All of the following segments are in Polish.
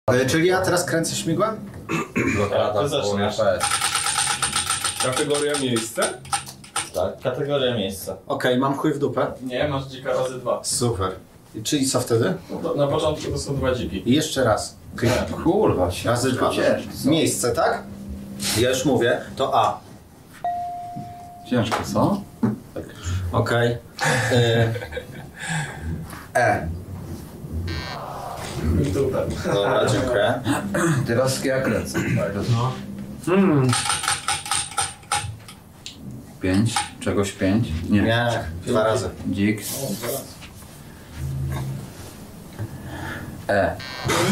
Czyli ja teraz kręcę śmigłem? Ty zaczynasz. Kategoria miejsce? Tak, kategoria miejsca. Okej, mam chuj w dupę. Nie, masz dzika razy 2. Super. Czyli co wtedy? Na początku to są 2 dziki. I jeszcze raz. Kurwa, Razy 2. Miejsce, tak? Ja już mówię, to A. ciężko, co? Okej. E. Dobra, dziękuję. Teraz ja kręcę. No. 5, czegoś 5? Nie. Nie, 2 razy. Dzik. E.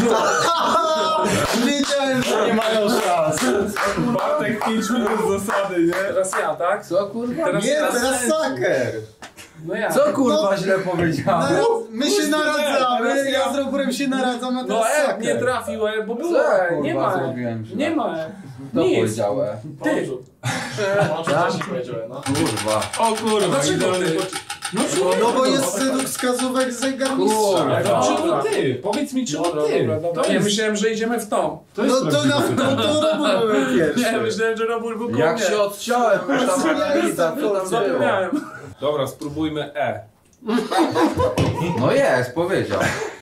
Wiedziałem, że nie mają szans. Bartek 5 minut zasady, nie? Teraz ja, tak? Co kurwa? Teraz Nie, ja. teraz saker. No ja. Co kurwa źle powiedziałem? My się naradzamy, ja z Roburem się naradzam, a No teraz nie saker. trafiłem, bo było Co ja, nie kurwa, ma. zrobiłem źle? Nie ma. To Nic. powiedziałem. Ty. Wcześniej powiedziałem, no. Kurwa. O kurwa, Dlaczego ty? No bo jest według wskazówek zegarmistrza. Czemu ty? Powiedz mi, czemu ty? To Ja myślałem, że idziemy w tą. No to na to Robur był pierwszy. Nie, myślałem, że Robur był koło Jak mnie. się odciąłem, już tam analiza, co tam było. Zapomniałem. Dobra, spróbujmy E. No jest, powiedział.